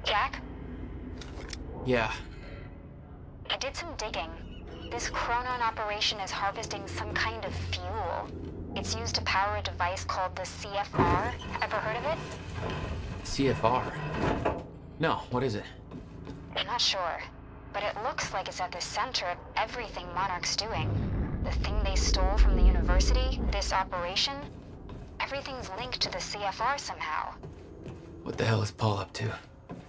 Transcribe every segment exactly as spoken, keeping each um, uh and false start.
Jack? Yeah. I did some digging. This Chronon operation is harvesting some kind of fuel. It's used to power a device called the C F R. Ever heard of it? C F R? No, what is it? I'm not sure, but it looks like it's at the center of everything Monarch's doing. The thing they stole from the university, this operation, everything's linked to the C F R somehow. What the hell is Paul up to?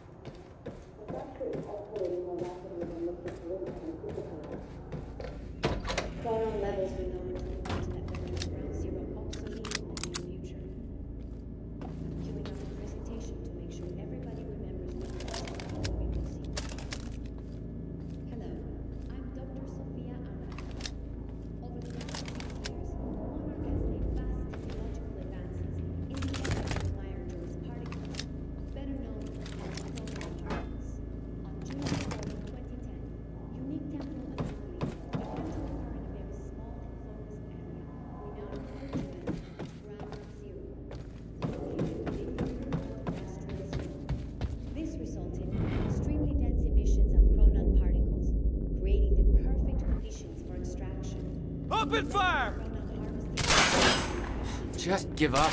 Chronon levels will lower to the point that there is ground zero obsolete in the near future. I'm queuing up the presentation to make sure everybody remembers the first before we proceed. Hello, I'm Doctor Sophia Anna. Over the past six years, Monarch has made vast technological advances in the area of Meyer-Jordan particles, better known as chronon particles. On June fourth, twenty ten, unique temporal anomalies began to occur in a very small and focused area. We now refer to them as ground zero, located within the industrial zone. This resulted in extremely dense emissions of chronon particles, creating the perfect conditions for extraction. Open fire! Chronon harvesting. Just give up.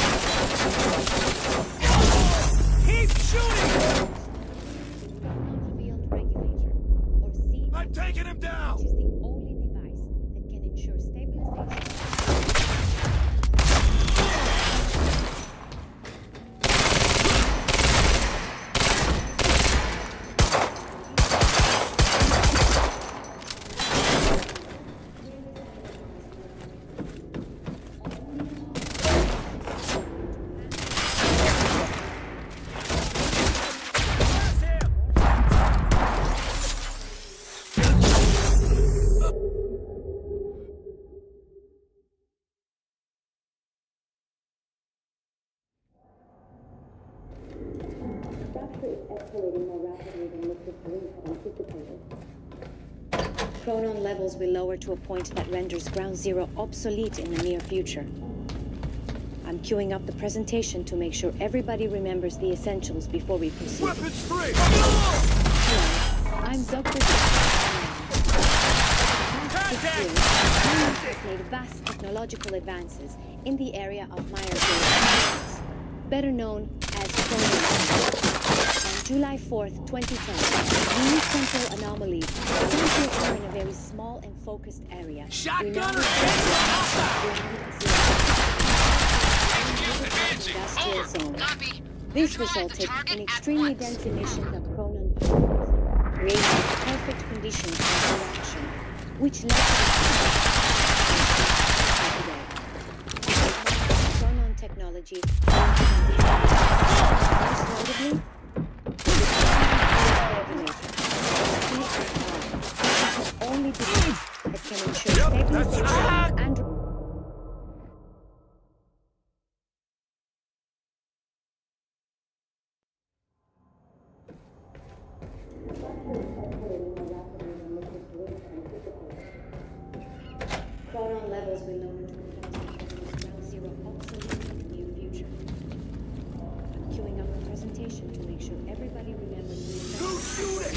Keep shooting! The Chronon Field Regulator, or C F R, I'm taking him down! which is the only device that can ensure stabilization. Chronon levels will lower to a point that renders ground zero obsolete in the near future. I'm queuing up the presentation to make sure everybody remembers the essentials before we proceed. Weapons free! Hello, I'm Doctor Monarch has made vast technological advances in the area of Meyer-Jordan, better known as chronon. On July fourth, twenty ten, unique temporal anomalies began to occur in a very small and focused area. Shotgunner! Industrial zone. This resulted in extremely dense emissions of chronon particles, creating perfect conditions for reaction, which led to the chronon technology. Most notably, only device that can ensure stabilization and chronon levels will lower to the point that ground zero obsolete in the near future. I'm queuing up the presentation to make sure everybody remembers the Who's shooting?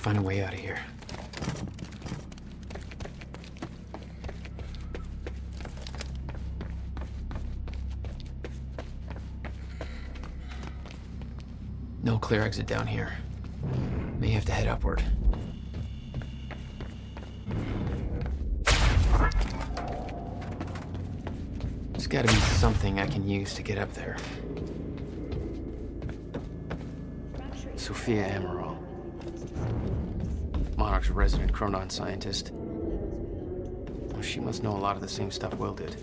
find a way out of here. No clear exit down here. May have to head upward. There's gotta be something I can use to get up there. Sophia Amaral. Monarch's resident Chronon scientist. Well, she must know a lot of the same stuff Will did.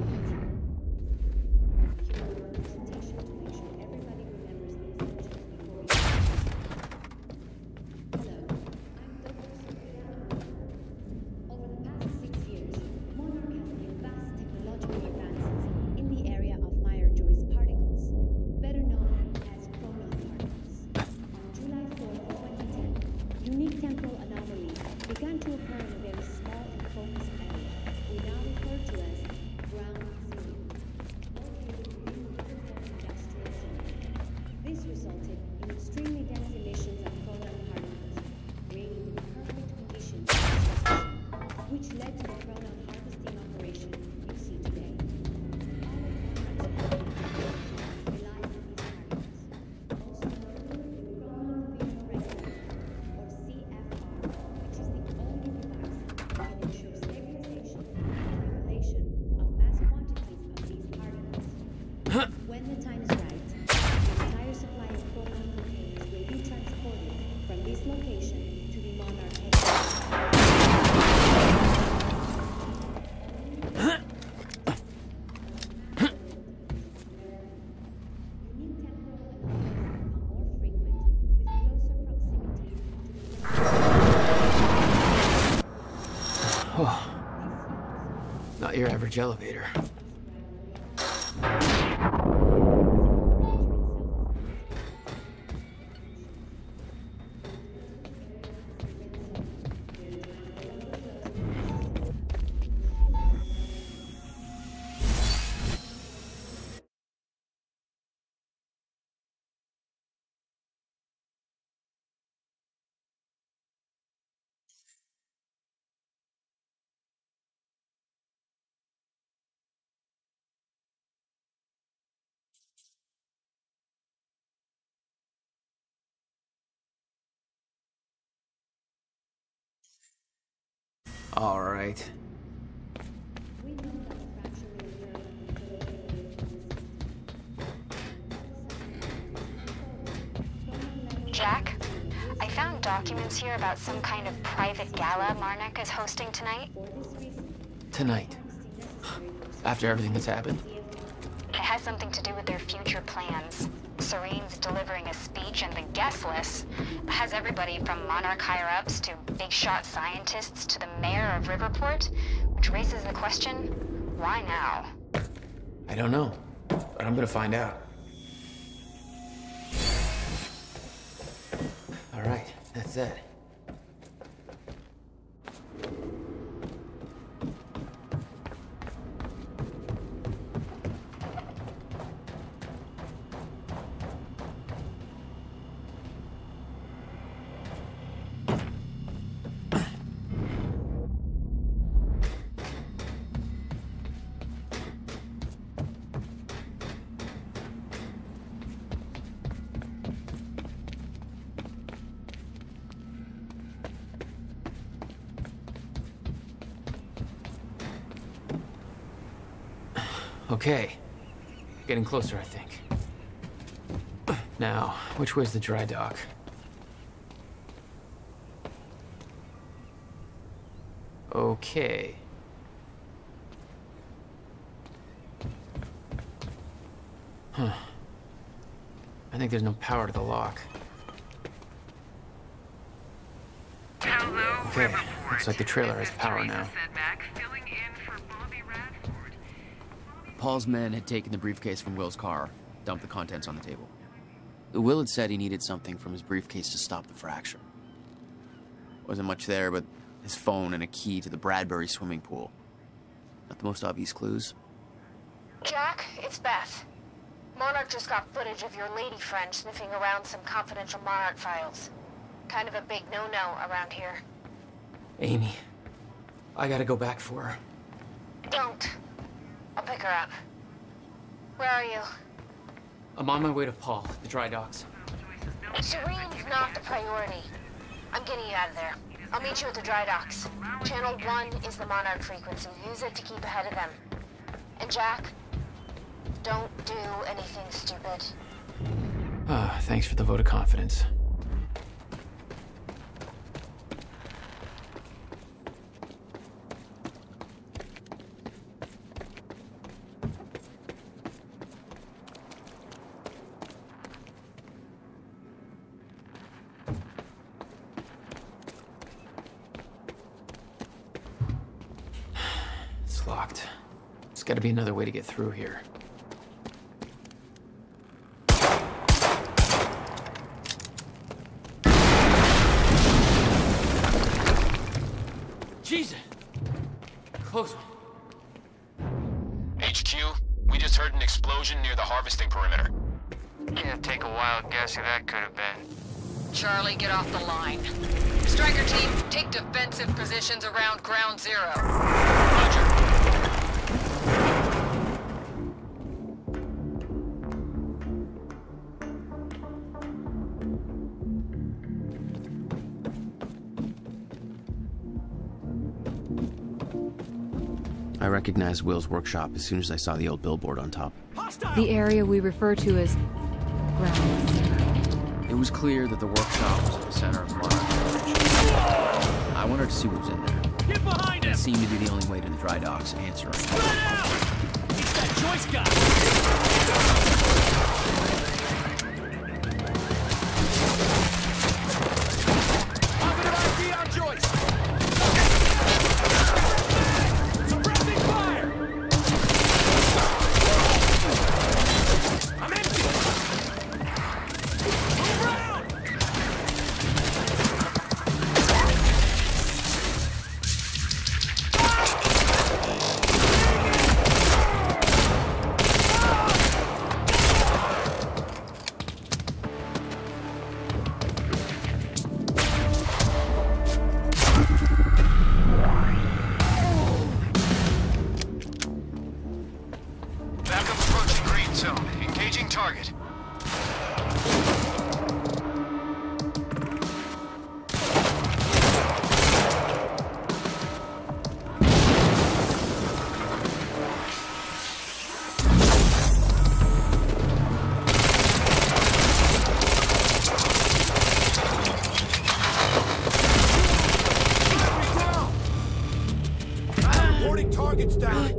Not your average elevator. All right. Jack, I found documents here about some kind of private gala Marnik is hosting tonight. Tonight. After everything that's happened? It has something to do with their future plans. Serene's delivering a speech, and the guest list has everybody from Monarch higher-ups to big-shot scientists to the mayor of Riverport, which raises the question, why now? I don't know, but I'm gonna find out. All right, that's it. Okay. Getting closer, I think. Now, which way's the dry dock? Okay. Huh. I think there's no power to the lock. Hello, Okay, Riverport. looks like the trailer has This is power Teresa now. Sedmak, filling in for Bobby Radford. Paul's men had taken the briefcase from Will's car, dumped the contents on the table. Will had said he needed something from his briefcase to stop the fracture. Wasn't much there, but his phone and a key to the Bradbury swimming pool. Not the most obvious clues. Jack, it's Beth. Monarch just got footage of your lady friend sniffing around some confidential Monarch files. Kind of a big no-no around here. Amy, I gotta go back for her. Don't. I'll pick her up. Where are you? I'm on my way to Paul, the dry docks. Serene's not the priority. I'm getting you out of there. I'll meet you at the dry docks. Channel one is the Monarch frequency. Use it to keep ahead of them. And Jack, don't do anything stupid. Ah, thanks for the vote of confidence. It's locked. There's gotta be another way to get through here. Jesus! Close one. H Q, we just heard an explosion near the harvesting perimeter. Yeah, take a wild guess who that could have been. Charlie, get off the line. Striker team, take defensive positions around ground zero. Roger. I recognized Will's workshop as soon as I saw the old billboard on top. Hostile! The area we refer to as ground zero. It was clear that the workshop was at the center of Monarch operation. I wanted to see what was in there. Get behind him! It seemed to be the only way to the dry docks answering. Spread out! It's that Joyce guy! Positive I D on Joyce! Suppressing fire! I'm empty! Move around! Backup approaching green zone. Engaging target. Reporting targets down!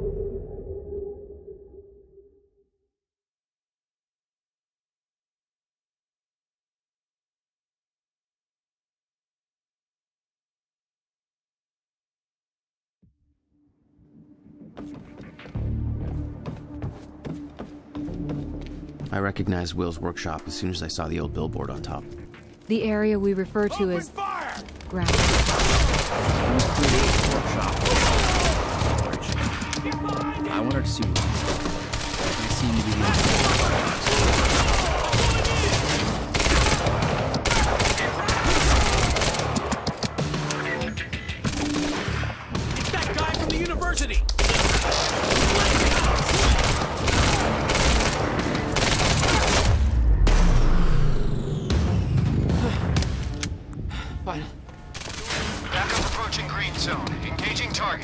I recognized Will's workshop as soon as I saw the old billboard on top. The area we refer to Open as fire! ground It was clear that the workshop was at the center of Get behind him! I wanted to see what was in there. It seemed to be the only way to the dry docks. It's that guy from the university! Fine. Backup approaching green zone. Engaging target.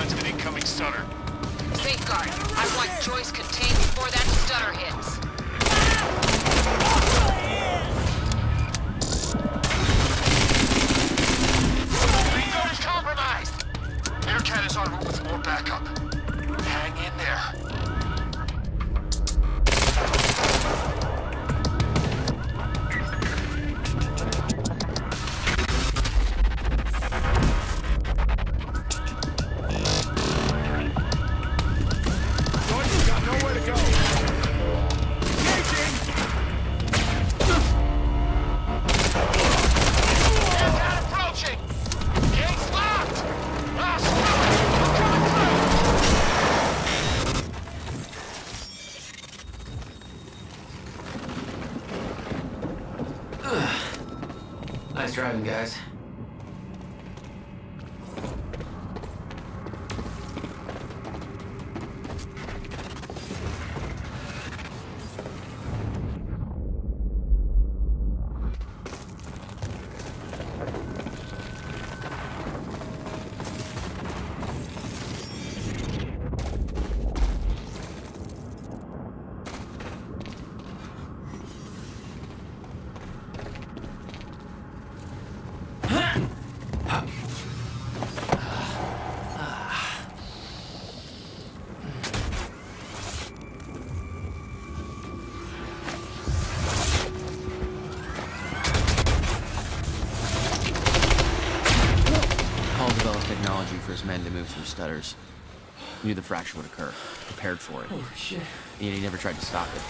signs of an incoming stunner. Safeguard. I want Joyce contained before that stunner hits. Green zone is compromised! Aircat is en route with more backup. Hang in there. Nice driving, guys. Technology for his men to move through stutters. He knew the fracture would occur, prepared for it. Oh shit. And yet he never tried to stop it.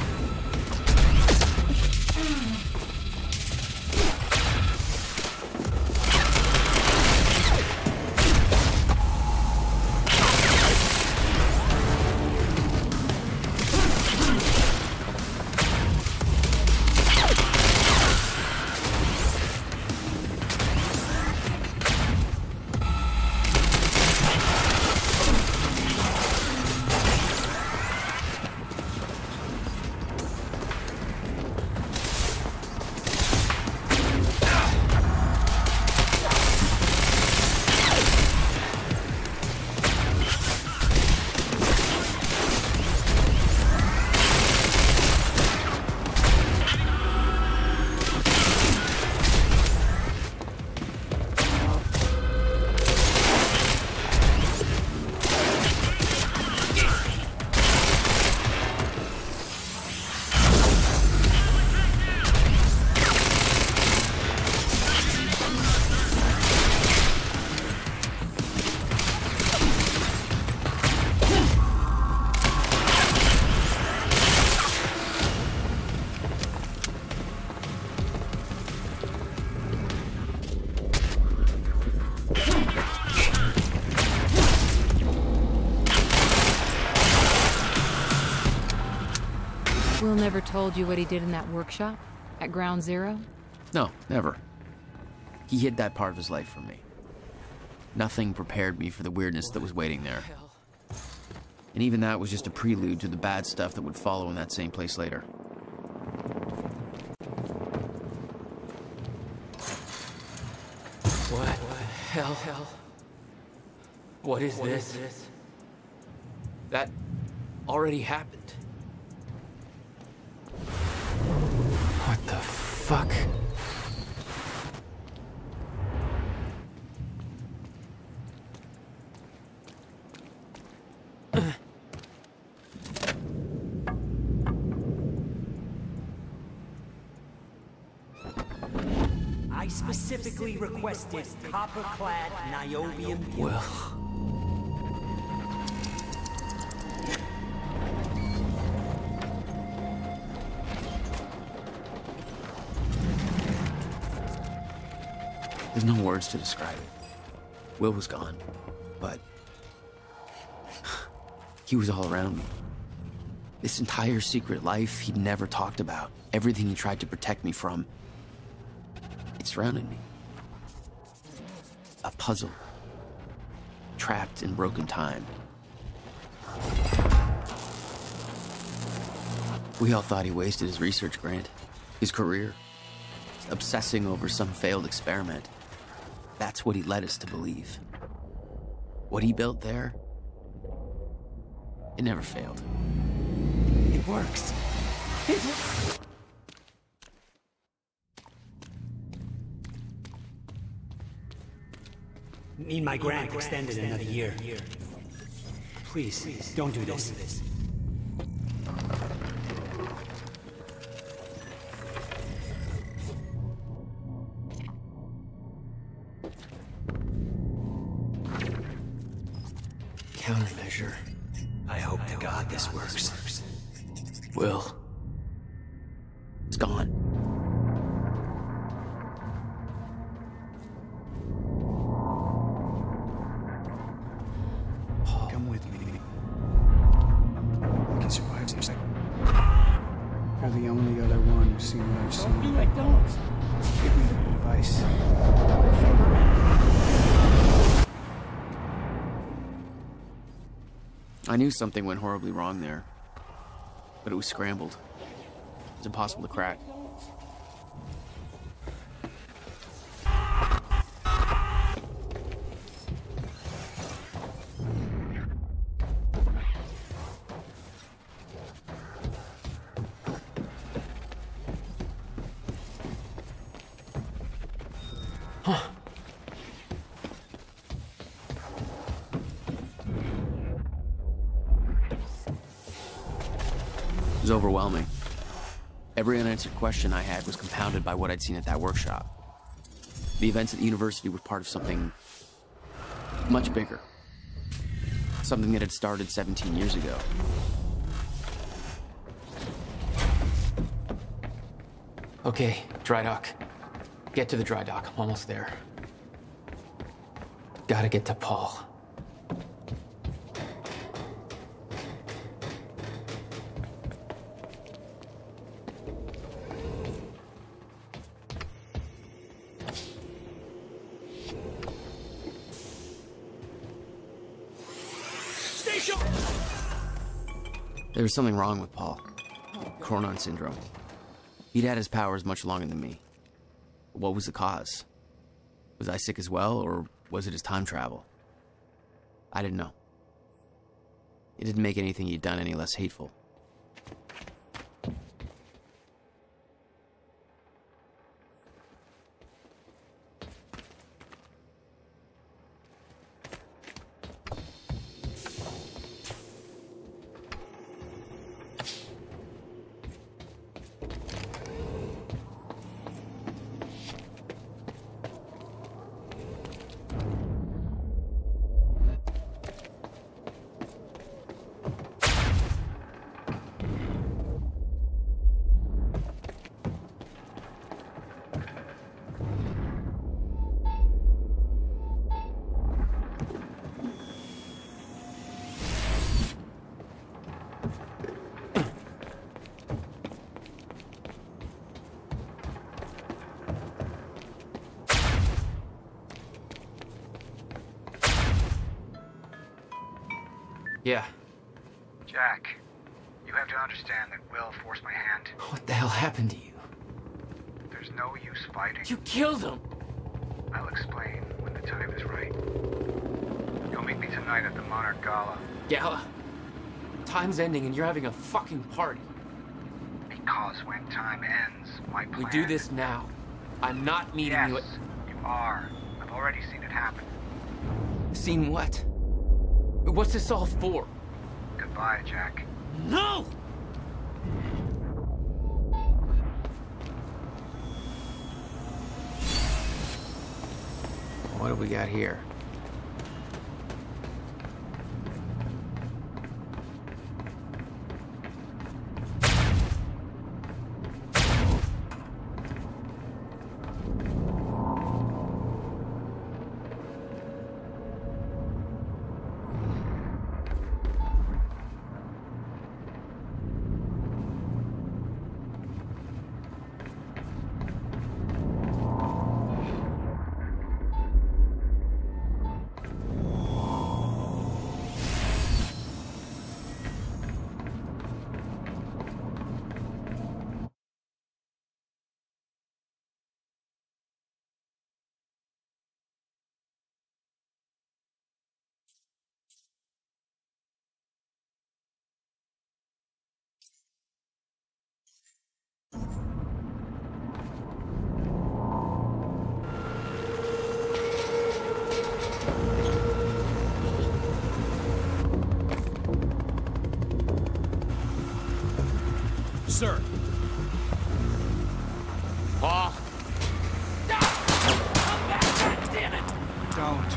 Will never told you what he did in that workshop? At Ground Zero? No, never. He hid that part of his life from me. Nothing prepared me for the weirdness that was waiting there. And even that was just a prelude to the bad stuff that would follow in that same place later. What? What the hell? hell? What is what this? Is this? That already happened. What the fuck? I specifically requested copper-clad Niobium. Well. There's no words to describe it. Will was gone, but he was all around me. This entire secret life he'd never talked about, everything he tried to protect me from, it surrounded me. A puzzle, trapped in broken time. We all thought he wasted his research grant, his career, obsessing over some failed experiment. That's what he led us to believe. What he built there, it never failed. It works. It works. Need my grant extended another year. Please, don't do this. Countermeasure. I hope to God this works. Will. It's gone. Come with me. I can survive this. You're the only other one who's seen what I've seen. Don't do it, don't. Give me the advice. I knew something went horribly wrong there, but it was scrambled. It was impossible to crack. Huh. It was overwhelming. Every unanswered question I had was compounded by what I'd seen at that workshop. The events at the university were part of something much bigger. Something that had started seventeen years ago. Okay, dry dock. Get to the dry dock. I'm almost there. Gotta get to Paul. There was something wrong with Paul. Chronon syndrome. He'd had his powers much longer than me. What was the cause? Was I sick as well, or was it his time travel? I didn't know. It didn't make anything he'd done any less hateful. Yeah. Jack, you have to understand that Will forced my hand. What the hell happened to you? There's no use fighting. You killed him! I'll explain when the time is right. You'll meet me tonight at the Monarch Gala. Gala? Time's ending and you're having a fucking party. Because when time ends, my plan... We do this now. I'm not meeting yes, you at... you are. I've already seen it happen. Seen what? What's this all for? Goodbye, Jack. No! What have we got here? Sir. Paul. Come back! Damn it! Don't.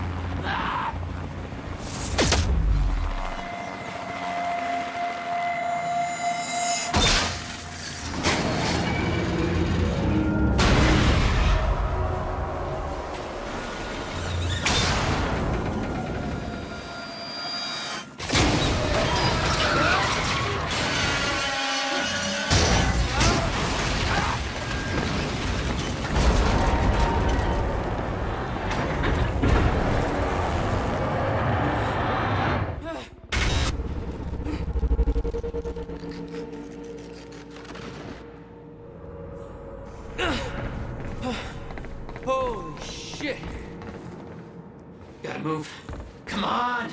Holy shit. Gotta move. Come on.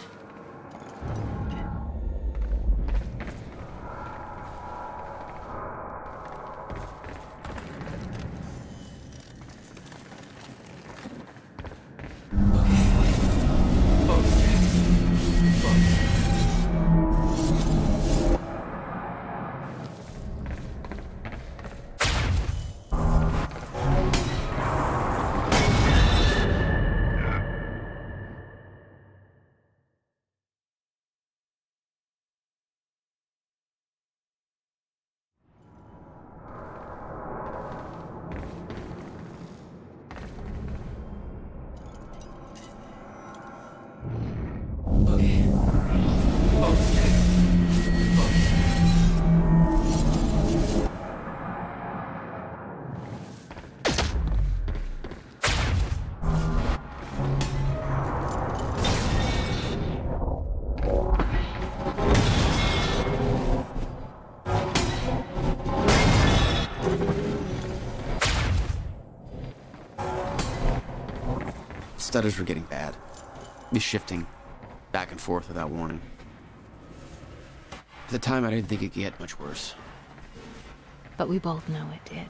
Stutters were getting bad. He's shifting back and forth without warning. At the time, I didn't think it could get much worse. But we both know it did.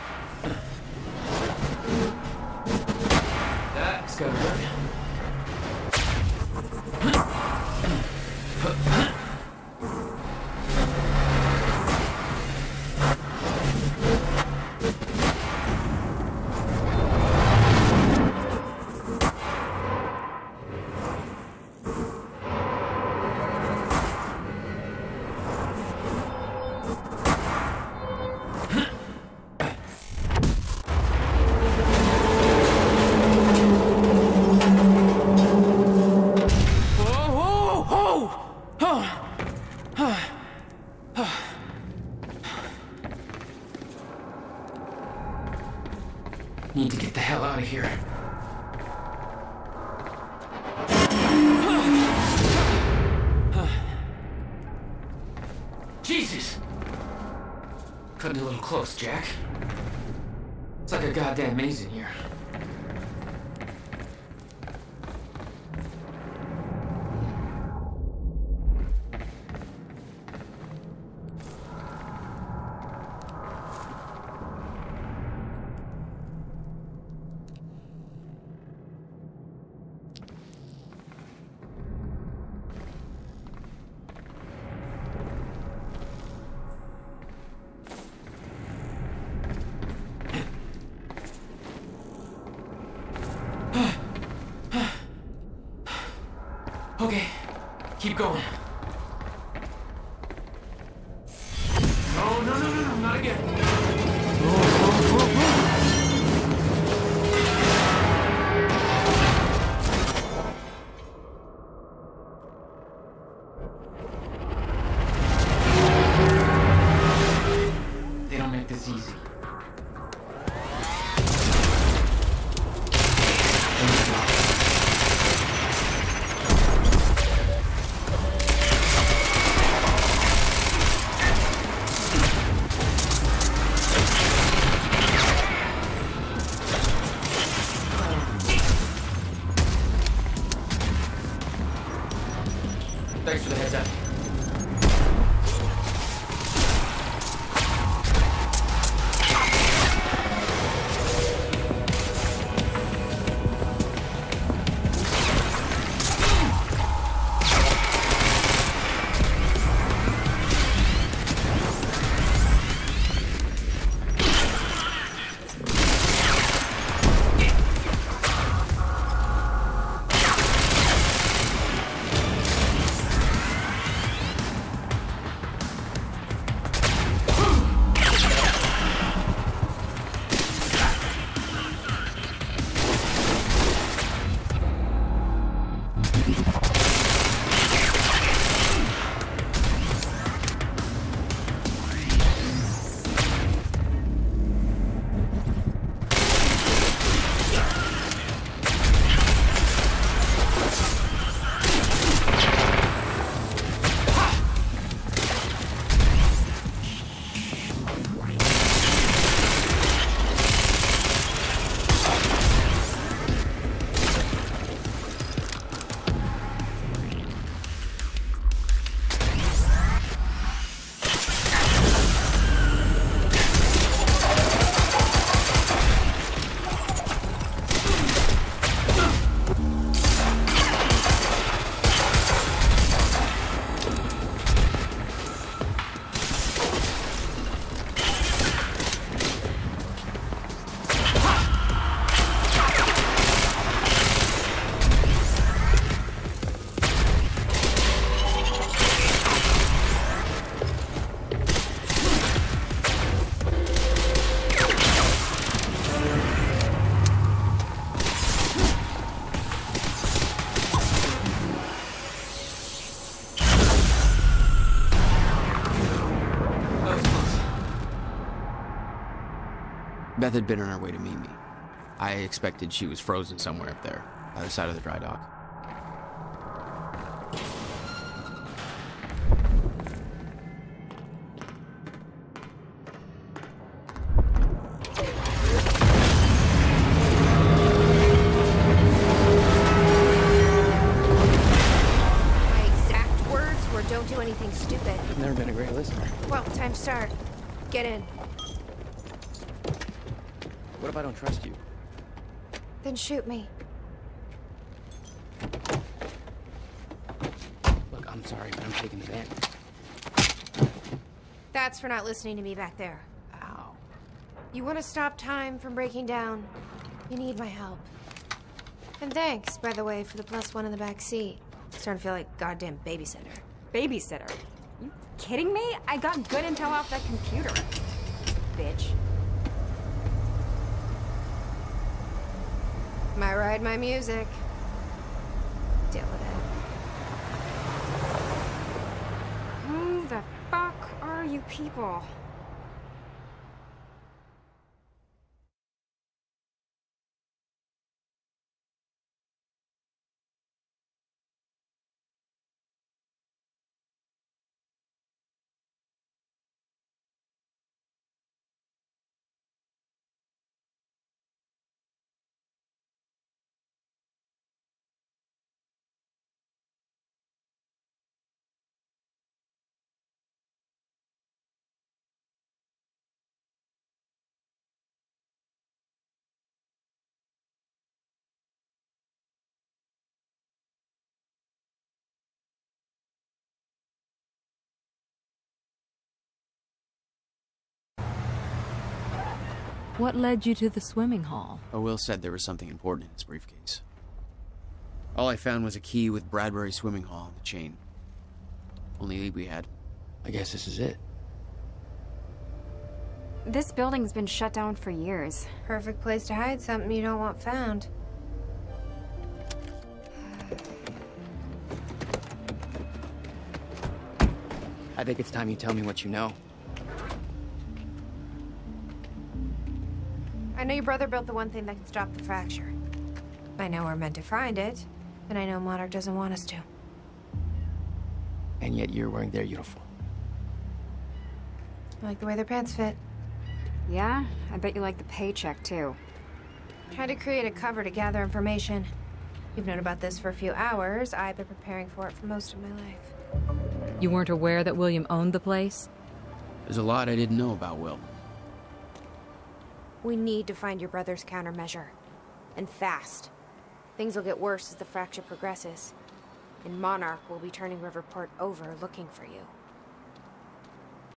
That's gotta hurt. Need to get the hell out of here. Jesus! Cutting a little close, Jack. It's like a goddamn maze in here. Okay, keep going. No, no, no, no, no, not again. They don't make this easy. Thanks for the heads up. Beth had been on her way to meet me. I expected she was frozen somewhere up there, by the side of the dry dock. My exact words were, don't do anything stupid. I've never been a great listener. Well, time to start. Get in. What if I don't trust you? Then shoot me. Look, I'm sorry, but I'm taking it in. That's for not listening to me back there. Ow. You want to stop time from breaking down? You need my help. And thanks, by the way, for the plus one in the back seat. Starting to feel like goddamn babysitter. Babysitter? You kidding me? I got good intel off that computer. Bitch. My ride, my music. Deal with it. Who the fuck are you people? What led you to the swimming hall? Oh, Will said there was something important in his briefcase. All I found was a key with Bradbury Swimming Hall on the chain. Only lead we had. I guess this is it. This building's been shut down for years. Perfect place to hide something you don't want found. I think it's time you tell me what you know. I know your brother built the one thing that can stop the fracture. I know we're meant to find it, and I know Monarch doesn't want us to. And yet you're wearing their uniform. I like the way their pants fit. Yeah? I bet you like the paycheck, too. Tried to create a cover to gather information. You've known about this for a few hours. I've been preparing for it for most of my life. You weren't aware that William owned the place? There's a lot I didn't know about Will. We need to find your brother's countermeasure. And fast. Things will get worse as the fracture progresses. And Monarch will be turning Riverport over looking for you.